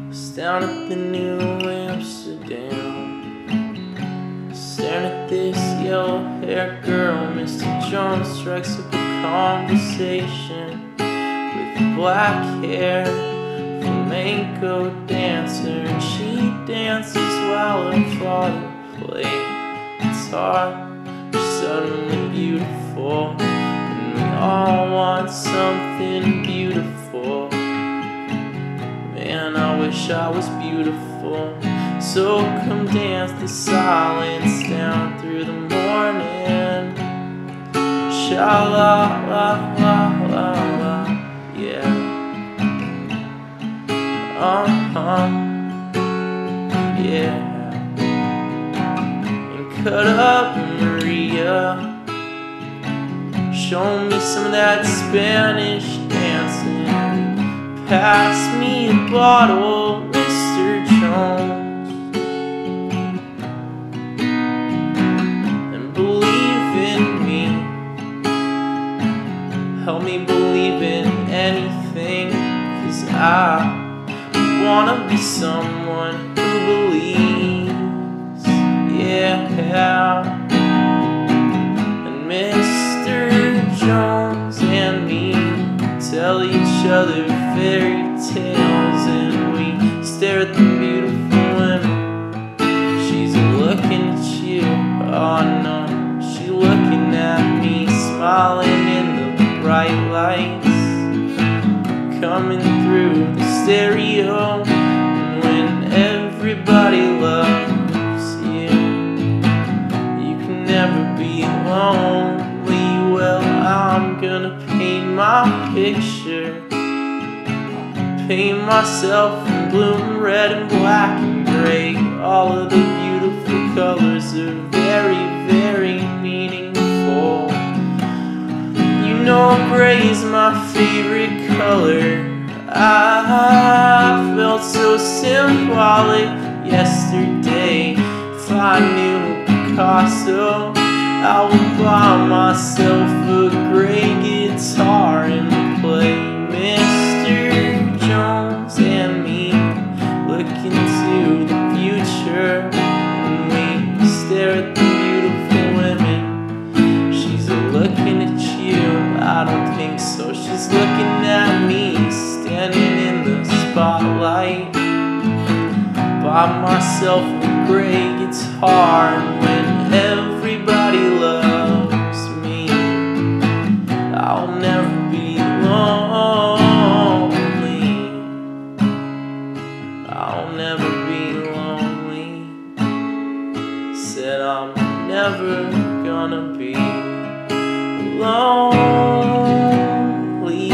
Was down at the New Amsterdam, staring at this yellow-haired girl. Mr. Jones strikes up a conversation with black hair, flamenco dancer, and she dances while her father plays guitar. She's suddenly beautiful, and we all want something beautiful. Man, I wish I was beautiful. So come dance the silence down through the morning. Sha-la-la-la-la-la, yeah. Yeah. And cut up Maria, show me some of that Spanish dancing. Pass me a bottle, Mr. Jones, and believe in me. Help me believe in anything, 'cause I wanna be someone who believes, yeah. And Mr. Jones and me tell each other fairy tales, and we stare at the beautiful women. She's looking at you, oh no, she's looking at me, smiling in the bright lights coming through the stereo. And when everybody loves you, you can never be lonely. Well, I'm gonna paint my picture, paint myself in blue and red and black and gray. All of the beautiful colors are very, very meaningful. You know gray is my favorite color. I felt so symbolic yesterday. If I knew Picasso, I would buy myself a gray guitar and play Mr. Jones and me look into the future, and we stare at the beautiful women. She's looking at you, I don't think so. She's looking at me, standing in the spotlight by myself with a gray guitar. And when everybody loves me, I'll never be lonely. I'll never be lonely. Said I'm never gonna be lonely.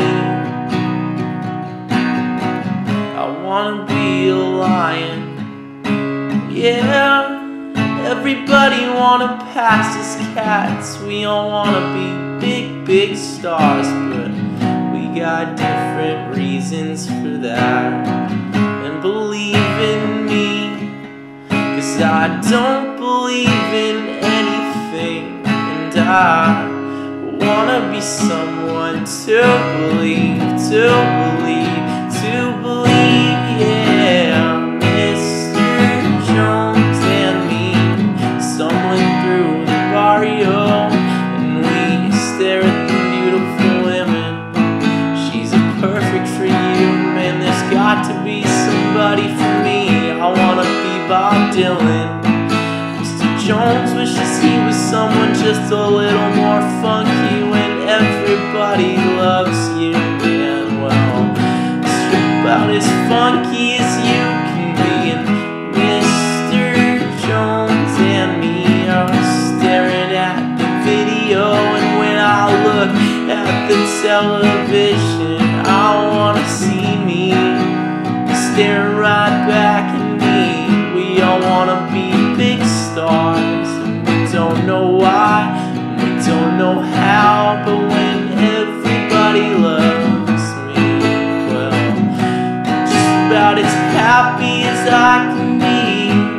I wanna be a lion, yeah. Everybody wanna pass as cats. We all wanna be big, big stars, but we got different reasons for that. And believe in me, 'cause I don't believe in anything, and I wanna be someone to believe, to believe, to believe, yeah. Mr. Jones and me stumbling through the barrio, and we stare at the beautiful women. She's perfect for you, man, there's got to be somebody for me. I wanna be Bob Dylan. Mr. Jones wishes he was someone just a little more funky. When everybody loves you, man, well, strip about as funky as you can be. And Mr. Jones and me are staring at the video, and when I look at the television, I wanna see me staring right back at me. We all wanna be big stars, and we don't know why, and we don't know how, but when everybody loves me, well, just about as happy as I can be.